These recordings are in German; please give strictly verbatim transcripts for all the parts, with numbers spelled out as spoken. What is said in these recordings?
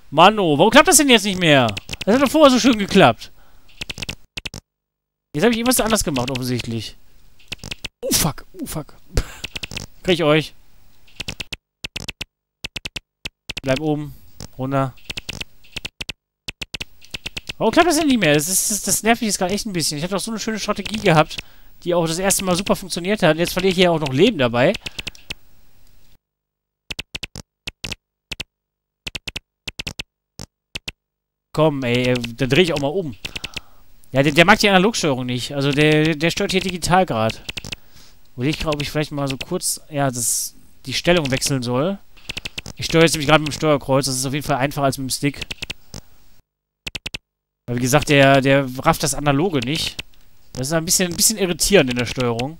Mano, warum klappt das denn jetzt nicht mehr? Das hat doch vorher so schön geklappt. Jetzt habe ich irgendwas anders gemacht, offensichtlich. Oh, fuck. Oh, fuck. Krieg ich euch. Bleib oben. Runter. Warum klappt das denn nicht mehr? Das, ist, das, das nervt mich jetzt gerade echt ein bisschen. Ich habe doch so eine schöne Strategie gehabt, die auch das erste Mal super funktioniert hat. Und jetzt verliere ich hier auch noch Leben dabei. Komm, ey, dann drehe ich auch mal um. Ja, der, der mag die Analogsteuerung nicht. Also der, der stört hier digital gerade. Will ich, glaube ich, vielleicht mal so kurz, ja, das, die Stellung wechseln soll. Ich steuere jetzt nämlich gerade mit dem Steuerkreuz. Das ist auf jeden Fall einfacher als mit dem Stick. Weil, wie gesagt, der, der rafft das Analoge nicht. Das ist ein bisschen, ein bisschen irritierend in der Steuerung.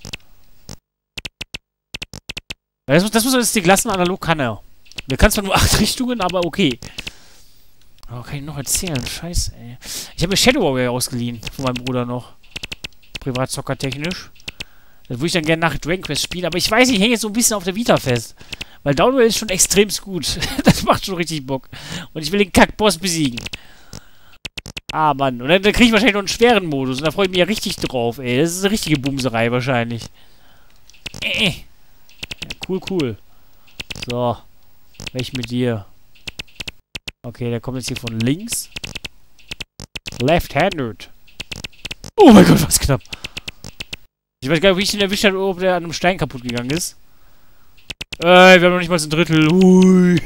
Das muss, das muss man das Stick lassen, analog kann er. Der kann zwar nur acht Richtungen, aber okay. Oh, kann ich noch erzählen? Scheiße, ey. Ich habe mir Shadow Warrior ausgeliehen. Von meinem Bruder noch. Privatzocker-technisch. Das würde ich dann gerne nach Dragon Quest spielen. Aber ich weiß, ich hänge jetzt so ein bisschen auf der Vita fest. Weil Downwell ist schon extremst gut. Das macht schon richtig Bock. Und ich will den Kackboss besiegen. Ah, Mann. Und dann, dann kriege ich wahrscheinlich noch einen schweren Modus. Und da freue ich mich ja richtig drauf, ey. Das ist eine richtige Bumserei wahrscheinlich. Äh. Ja, cool, cool. So. Welch mit dir? Okay, der kommt jetzt hier von links. Left-handed. Oh mein Gott, was knapp. Ich weiß gar nicht, wie ich ihn erwischt habe, ob der an einem Stein kaputt gegangen ist. Äh, wir haben noch nicht mal ein Drittel. Hui.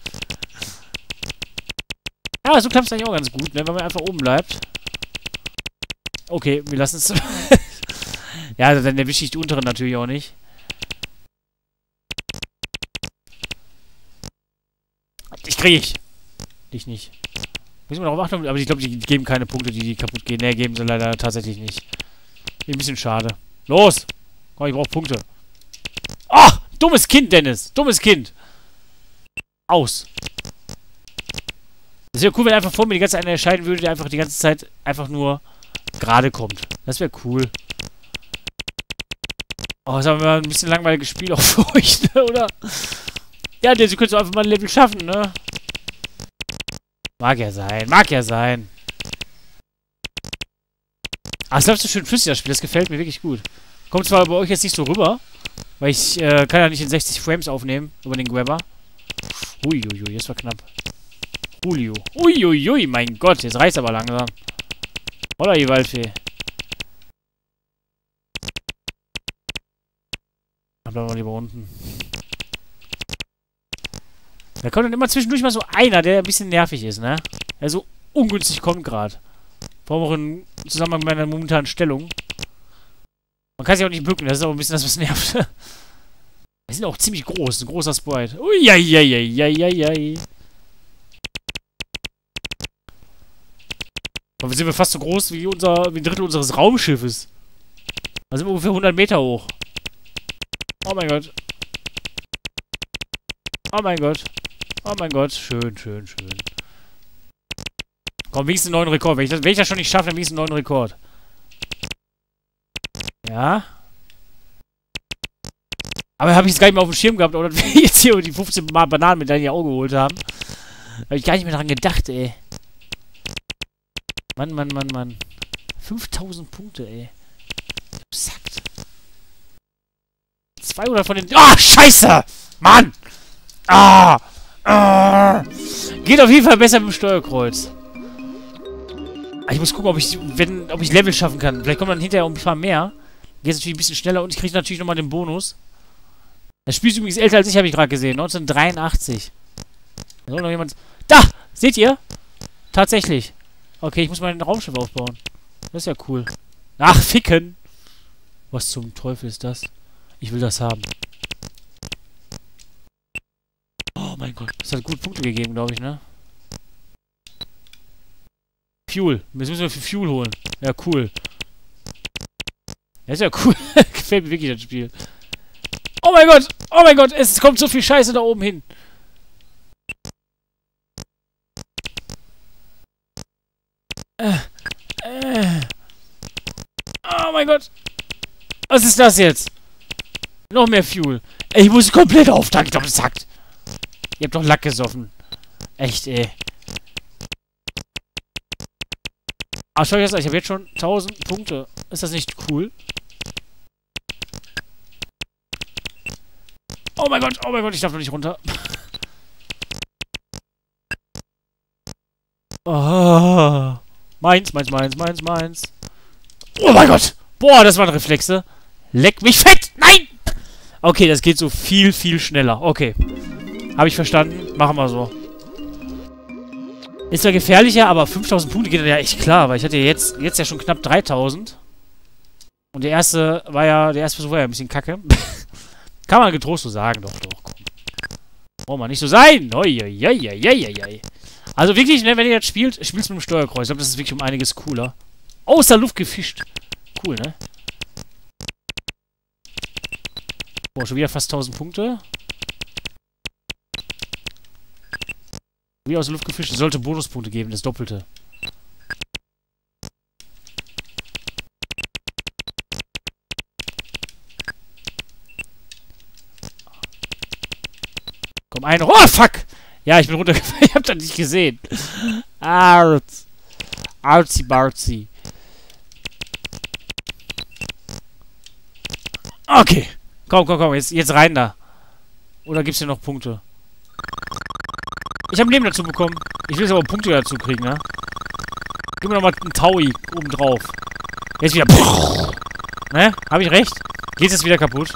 Ja, so klappt es eigentlich auch ganz gut, ne? Wenn man einfach oben bleibt. Okay, wir lassen es. Ja, dann erwische ich die unteren natürlich auch nicht. Ich kriege ich. Dich nicht. Müssen wir darauf achten, aber ich glaube, die geben keine Punkte, die, die kaputt gehen. Ne, geben sie leider tatsächlich nicht. Ein bisschen schade. Los! Komm, ich brauche Punkte. Ach! Dummes Kind, Dennis! Dummes Kind! Aus! Das wäre cool, wenn einfach vor mir die ganze Zeit einer erscheinen würde, der einfach die ganze Zeit einfach nur gerade kommt. Das wäre cool. Oh, das haben wir ein bisschen langweiliges Spiel auch für euch, ne, oder? Ja, der, sie können so einfach mal ein Level schaffen, ne? Mag ja sein, mag ja sein. Ah, es läuft so schön flüssig, das Spiel. Das gefällt mir wirklich gut. Kommt zwar bei euch jetzt nicht so rüber, weil ich äh, kann ja nicht in sechzig Frames aufnehmen über den Grabber. Uiuiui, jetzt war knapp. Julio. Uiuiui, mein Gott, jetzt reißt aber langsam. Oder die Waldfee. Dann bleiben wir lieber unten. Da kommt dann immer zwischendurch mal so einer, der ein bisschen nervig ist, ne? Der so ungünstig kommt gerade. Vor allem auch in Zusammenhang mit meiner momentanen Stellung. Man kann sich auch nicht bücken, das ist auch ein bisschen das, was nervt. Die sind auch ziemlich groß, ein großer Sprite. Uiuiuiuiuiui. Aber wir sind wir fast so groß wie unser, wie ein Drittel unseres Raumschiffes. Da sind wir ungefähr hundert Meter hoch. Oh mein Gott. Oh mein Gott. Oh mein Gott. Schön, schön, schön. Komm, wenigstens einen neuen Rekord. Wenn ich das, wenn ich das schon nicht schaffe, dann wenigstens einen neuen Rekord. Ja. Aber habe ich es gar nicht mehr auf dem Schirm gehabt, oder wir jetzt hier die fünfzehn Mal Bananen mit deinem Auge geholt haben. Habe ich gar nicht mehr daran gedacht, ey. Mann, Mann, Mann, Mann. fünftausend Punkte, ey. Exakt. zweihundert von den... Ah, oh, scheiße! Mann! Ah! Ah! Geht auf jeden Fall besser mit dem Steuerkreuz. Ich muss gucken, ob ich, wenn, ob ich Level schaffen kann. Vielleicht kommt dann hinterher um ein paar mehr. Geht es natürlich ein bisschen schneller und ich kriege natürlich nochmal den Bonus. Das Spiel ist übrigens älter als ich, habe ich gerade gesehen. neunzehnhundertdreiundachtzig. Da soll noch jemand... Da! Seht ihr? Tatsächlich. Okay, ich muss mal ein Raumschiff aufbauen. Das ist ja cool. Ach, ficken! Was zum Teufel ist das? Ich will das haben. Oh mein Gott. Das hat gut Punkte gegeben, glaube ich, ne? Fuel. Jetzt müssen wir für Fuel holen. Ja, cool. Das ist ja cool. Gefällt mir wirklich das Spiel. Oh mein Gott! Oh mein Gott! Es kommt so viel Scheiße da oben hin. Äh, äh. Oh mein Gott! Was ist das jetzt? Noch mehr Fuel. Ey, ich muss komplett auftanken, ich hab gesagt. Ihr habt doch Lack gesoffen. Echt, ey. Ah, schau jetzt an, ich habe jetzt schon tausend Punkte. Ist das nicht cool? Oh mein Gott, oh mein Gott, ich darf noch nicht runter. Oh. Meins, meins, meins, meins, meins. Oh mein Gott! Boah, das waren Reflexe. Leck mich fett! Nein! Okay, das geht so viel, viel schneller. Okay. Habe ich verstanden. Machen wir so. Ist zwar gefährlicher, aber fünftausend Punkte geht dann ja echt klar, weil ich hatte ja jetzt, jetzt ja schon knapp dreitausend. Und der erste war ja, der erste Versuch war ja ein bisschen kacke. Kann man getrost so sagen, doch, doch, komm. Braucht man nicht so sein. Oi, also wirklich, ne, wenn ihr jetzt spielt, spielt es mit dem Steuerkreuz. Ich glaube, das ist wirklich um einiges cooler. Aus der Luft gefischt. Cool, ne? Boah, schon wieder fast tausend Punkte. Wie aus der Luft gefischt. Es sollte Bonuspunkte geben, das Doppelte. Komm, ein. Oh, fuck! Ja, ich bin runtergefallen. Ich hab das nicht gesehen. Arz. Arzi Barzi. Okay. Komm, komm, komm. Jetzt, jetzt rein da. Oder gibt's hier noch Punkte? Ich habe ein Leben dazu bekommen. Ich will jetzt aber Punkte dazu kriegen, ne? Gib mir nochmal einen Taui oben drauf. Jetzt wieder. Ne? Hab ich recht? Geht jetzt wieder kaputt?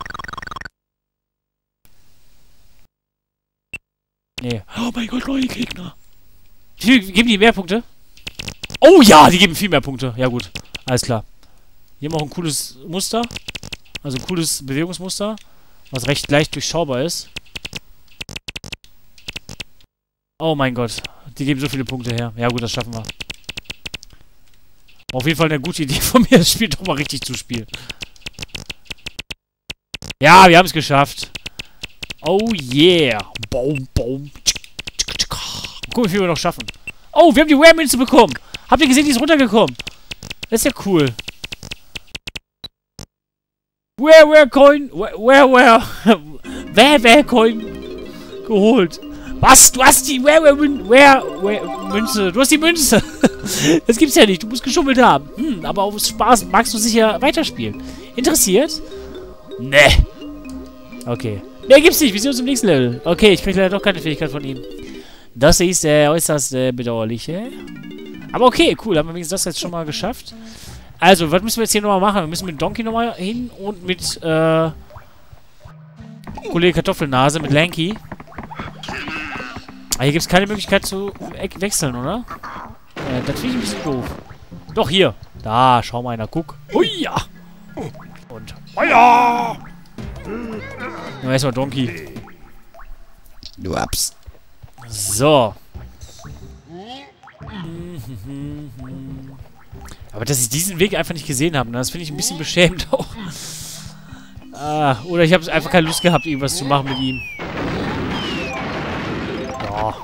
Nee. Oh mein Gott, neue Gegner. Wie viel geben die mehr Punkte? Oh ja, die geben viel mehr Punkte. Ja gut, alles klar. Hier haben wir auch ein cooles Muster. Also ein cooles Bewegungsmuster. Was recht leicht durchschaubar ist. Oh mein Gott. Die geben so viele Punkte her. Ja gut, das schaffen wir. Auf jeden Fall eine gute Idee von mir, das Spiel doch mal richtig zu spielen. Ja, wir haben es geschafft. Oh yeah. Boom, boom. Guck, wie viel wir noch schaffen. Oh, wir haben die Rare-Münze bekommen. Habt ihr gesehen, die ist runtergekommen? Das ist ja cool. Where, where, Coin? Where, where, where? Where, where, Coin? Geholt. Was? Du hast die Where, where, where, where, Münze. Du hast die Münze. Das gibt's ja nicht. Du musst geschummelt haben. Hm, aber auf Spaß magst du sicher weiterspielen. Interessiert? Ne. Okay. Ne, gibt's nicht. Wir sehen uns im nächsten Level. Okay, ich krieg leider doch keine Fähigkeit von ihm. Das ist äh, äußerst äh, bedauerlich, äh? Aber okay, cool. Haben wir wenigstens das jetzt schon mal geschafft. Also, was müssen wir jetzt hier nochmal machen? Wir müssen mit Donkey nochmal hin und mit, äh... Kollege Kartoffelnase, mit Lanky. Aber hier gibt es keine Möglichkeit zu wechseln, oder? Äh, das finde ich ein bisschen doof. Doch, hier. Da, schau mal einer, guck. Huia! Und Huia! Ja, erstmal Donkey. Du hab's. So. Aber dass ich diesen Weg einfach nicht gesehen habe, ne? Das finde ich ein bisschen beschämend auch. Ah, oder ich habe einfach keine Lust gehabt, irgendwas zu machen mit ihm. Ja.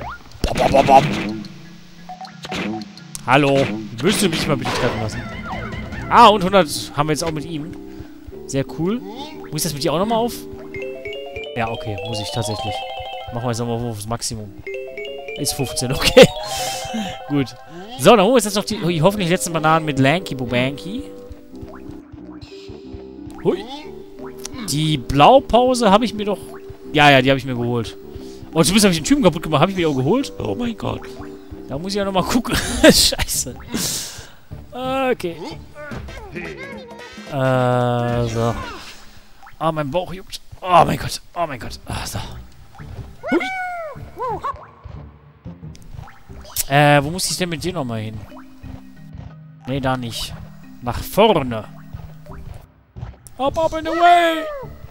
Hallo. Willst du mich mal bitte treffen lassen? Ah, und hundert haben wir jetzt auch mit ihm. Sehr cool. Muss ich das mit dir auch nochmal auf? Ja, okay. Muss ich tatsächlich. Machen wir jetzt nochmal aufs Maximum. Ist fünfzehn, okay. Gut. So, dann holen wir uns jetzt noch die, die hoffentlich letzten Bananen mit Lanky Bobanky. Hui. Die Blaupause habe ich mir doch... Ja, ja, die habe ich mir geholt. Oh, zumindest habe ich den Typen kaputt gemacht. Habe ich mir auch geholt? Oh mein Gott. Da muss ich ja nochmal gucken. Scheiße. Okay. Äh, so. Oh, mein Bauch juckt. Oh mein Gott. Oh mein Gott. Ah, so. Hui. Äh, wo muss ich denn mit dir nochmal hin? Nee, da nicht. Nach vorne. Up, up and away!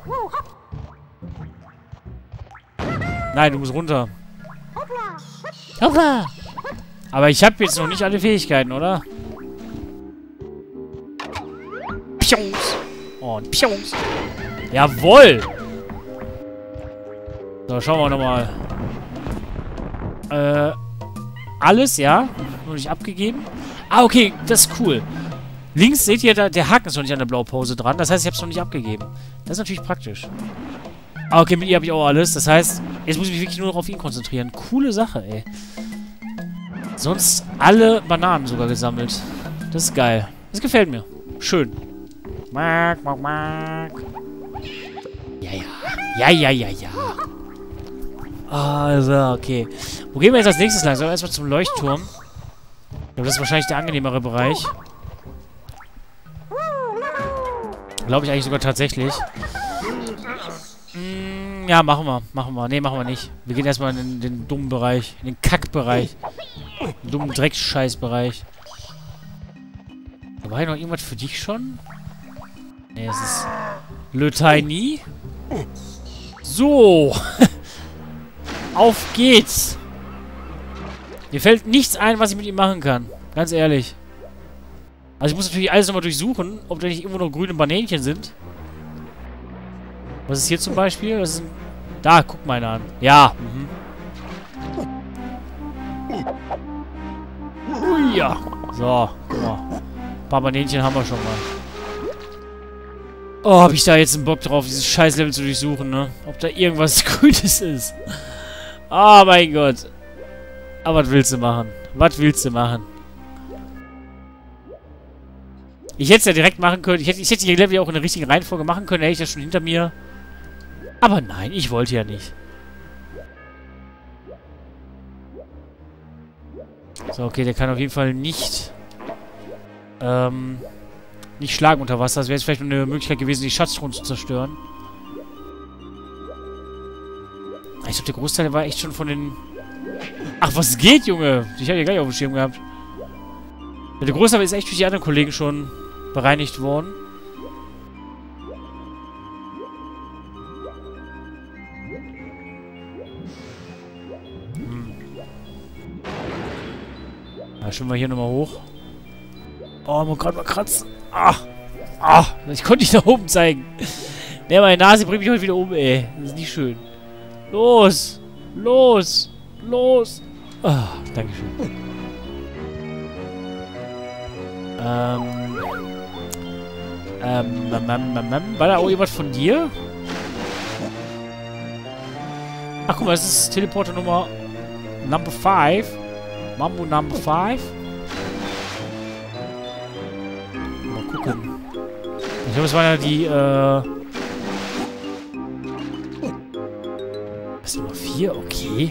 Nein, du musst runter. Hoppla! Aber ich habe jetzt noch nicht alle Fähigkeiten, oder? Pions! Und Pions! Jawohl! So, schauen wir nochmal. Äh, alles, ja? Nur nicht abgegeben. Ah, okay, das ist cool. Links seht ihr, da, der Haken ist noch nicht an der Blaupause dran. Das heißt, ich habe es noch nicht abgegeben. Das ist natürlich praktisch. Ah, okay, mit ihr habe ich auch alles. Das heißt, jetzt muss ich mich wirklich nur noch auf ihn konzentrieren. Coole Sache, ey. Sonst alle Bananen sogar gesammelt. Das ist geil. Das gefällt mir. Schön. Mark, mark, mark. Ja, ja. Ja, ja, ja, ja. Also, okay. Wo gehen wir jetzt als nächstes lang? Sollen wir erstmal zum Leuchtturm? Ich glaube, das ist wahrscheinlich der angenehmere Bereich. Glaube ich eigentlich sogar tatsächlich. Mm, ja, machen wir. Machen wir. Ne, machen wir nicht. Wir gehen erstmal in den, den dummen Bereich. In den Kackbereich. Den dummen Dreckscheißbereich. War hier noch irgendwas für dich schon? Ne, es ist Le Tiny. So. Auf geht's. Mir fällt nichts ein, was ich mit ihm machen kann. Ganz ehrlich. Also ich muss natürlich alles nochmal durchsuchen, ob da nicht irgendwo noch grüne Banänchen sind. Was ist hier zum Beispiel? Das ist ein... Da, guck mal einer an. Ja. Mhm. Ui, ja. So, guck mal. Ein paar Banänchen haben wir schon mal. Oh, hab ich da jetzt einen Bock drauf, dieses Scheiß-Level zu durchsuchen, ne? Ob da irgendwas Grünes ist. Oh mein Gott. Aber was willst du machen? Was willst du machen? Ich hätte es ja direkt machen können. Ich hätte, ich hätte die Level ja auch in der richtigen Reihenfolge machen können. Hätte ich das schon hinter mir. Aber nein, ich wollte ja nicht. So, okay, der kann auf jeden Fall nicht... Ähm... Nicht schlagen unter Wasser. Das wäre jetzt vielleicht nur eine Möglichkeit gewesen, die Schatztruhen zu zerstören. Ich glaube, der Großteil war echt schon von den... Ach, was geht, Junge? Ich habe ja gar nicht auf dem Schirm gehabt. Ja, der Großteil ist echt durch die anderen Kollegen schon bereinigt worden. Hm. Ja, schwimmen wir hier nochmal hoch. Oh, man kann mal kratzen. Ah! Ah! Ich konnte dich da oben zeigen. Ne, meine Nase bringt mich heute wieder um, ey. Das ist nicht schön. Los! Los! Los! Ah, Dankeschön. Ähm. Ähm, ähm, ähm, ähm. War da auch jemand von dir? Ach, guck mal, das ist Teleporter Nummer Number five. Mambo Number five. Mal gucken. Ich glaube, es waren ja die, äh... Was ist Nummer vier? Okay.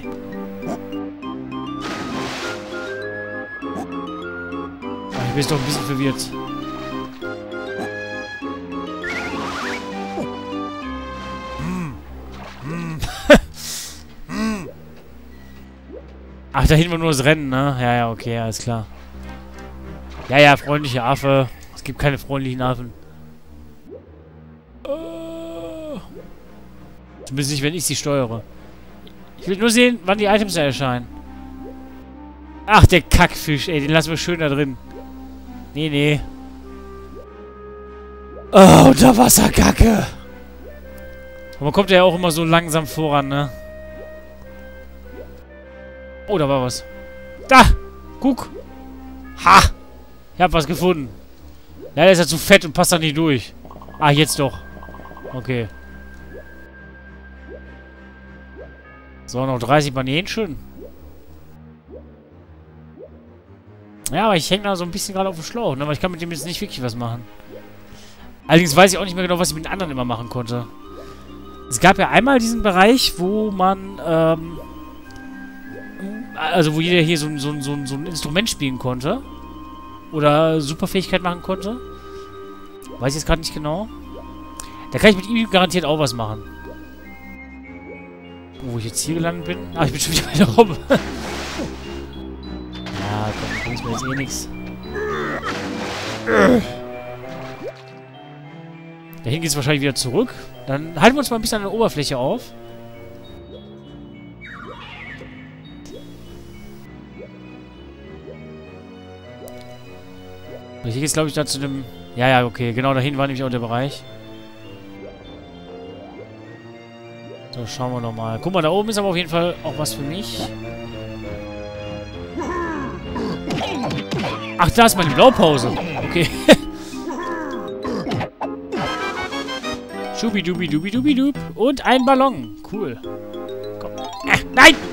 Ich bin jetzt doch ein bisschen verwirrt. Ach, da hinten war nur das Rennen, ne? Ja, ja, okay, alles klar. Ja, ja, freundliche Affe. Es gibt keine freundlichen Affen. Uh. Zumindest nicht, wenn ich sie steuere. Ich will nur sehen, wann die Items da erscheinen. Ach, der Kackfisch, ey. Den lassen wir schön da drin. Nee, nee. Oh, Unterwasserkacke. Aber man kommt ja auch immer so langsam voran, ne? Oh, da war was. Da! Guck! Ha! Ich hab was gefunden. Leider ist er zu fett und passt da nicht durch. Ah, jetzt doch. Okay. So, noch dreißig Banänchen. Ja, aber ich hänge da so ein bisschen gerade auf dem Schlauch, ne? Aber ich kann mit dem jetzt nicht wirklich was machen. Allerdings weiß ich auch nicht mehr genau, was ich mit den anderen immer machen konnte. Es gab ja einmal diesen Bereich, wo man, ähm... Also, wo jeder hier so, so, so, so ein Instrument spielen konnte. Oder Superfähigkeit machen konnte. Weiß ich jetzt gerade nicht genau. Da kann ich mit ihm garantiert auch was machen. Wo ich jetzt hier gelandet bin? Ah, ich bin schon wieder bei der Robbe. Ja, komm, bringst mir jetzt eh nichts. Dahin geht es wahrscheinlich wieder zurück. Dann halten wir uns mal ein bisschen an der Oberfläche auf. Hier geht es, glaube ich, da zu dem... Ja, ja, okay. Genau, dahin war nämlich auch der Bereich. So, schauen wir nochmal. Guck mal, da oben ist aber auf jeden Fall auch was für mich. Ach, da ist meine Blaupause. Okay. Schubidubidubidubidu. Und ein Ballon. Cool. Komm. Äh, nein!